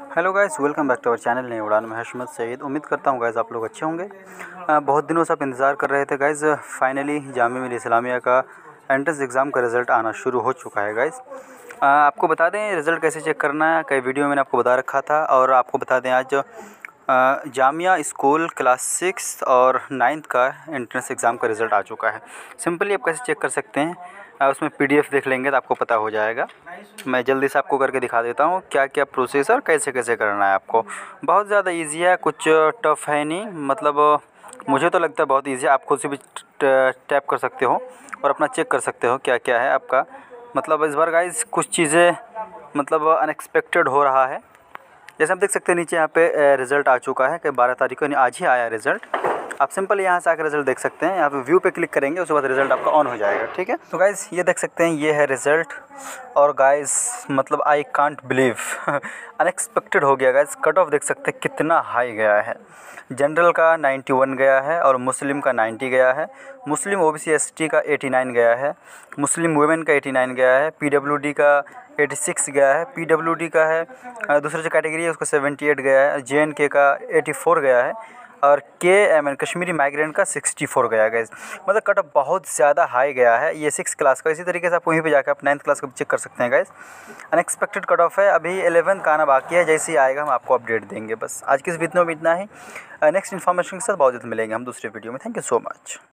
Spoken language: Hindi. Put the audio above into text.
Hello guys, welcome back to our channel Nai Udaan में हशमत सईद। उम्मीद करता हूँ गाइस आप लोग अच्छे होंगे। बहुत दिनों से आप इंतज़ार कर रहे थे गाइस। फाइनली जामिया मिल्लिया इस्लामिया का एंट्रेंस एग्ज़ाम का रिज़ल्ट आना शुरू हो चुका है गाइस। आपको बता दें रिज़ल्ट कैसे चेक करना है, कई वीडियो मैंने आपको बता रखा था। और आपको बता दें आज जामिया स्कूल क्लास 6 और 9th का एंट्रेंस एग्ज़ाम का रिज़ल्ट आ चुका है। सिंपली आप कैसे चेक कर सकते हैं, उसमें PDF देख लेंगे तो आपको पता हो जाएगा। मैं जल्दी से आपको करके दिखा देता हूँ क्या क्या प्रोसेस और कैसे कैसे करना है आपको। बहुत ज़्यादा इजी है, कुछ टफ है नहीं। मतलब मुझे तो लगता है बहुत इजी है। आप खुद से भी टैप कर सकते हो और अपना चेक कर सकते हो क्या क्या है आपका। मतलब इस बार गाइस कुछ चीज़ें मतलब अनएक्सपेक्टेड हो रहा है। जैसे आप देख सकते हैं नीचे यहाँ पे रिज़ल्ट आ चुका है कि 12 तारीख को, आज ही आया रिज़ल्ट। आप सिंपल यहाँ से आकर रिज़ल्ट देख सकते हैं। यहाँ पे व्यू पे क्लिक करेंगे, उसके बाद रिज़ल्ट आपका ऑन हो जाएगा। ठीक है, तो गाइस ये देख सकते हैं, ये है रिज़ल्ट। और गाइस मतलब आई कांट बिलीव अनएक्सपेक्टेड हो गया गाइस। कट ऑफ देख सकते हैं कितना हाई गया है। जनरल का 91 गया है और मुस्लिम का 90 गया है। मुस्लिम OBC ST का 89 गया है। मुस्लिम वुमेन का 89 गया है। PWD का 86 गया है। PWD का है दूसरी जो कैटेगरी है उसका 78 गया है। JNK का 84 गया है। और KMN कश्मीरी माइग्रेंट का 64 गया है गाइस। मतलब कट ऑफ बहुत ज़्यादा हाई गया है ये 6 क्लास का। इसी तरीके से आप वहीं पे जाकर आप 9th क्लास का भी चेक कर सकते हैं गाइस। अनएक्सपेक्टेड कट ऑफ है। अभी 11th का आना बाकी है, जैसे ही आएगा हम आपको अपडेट देंगे। बस आज की इस वीडियो में इतना ही। नेक्स्ट इन्फॉर्मेशन के साथ बहुत जल्द मिलेंगे हम दूसरे वीडियो में। Thank you so much.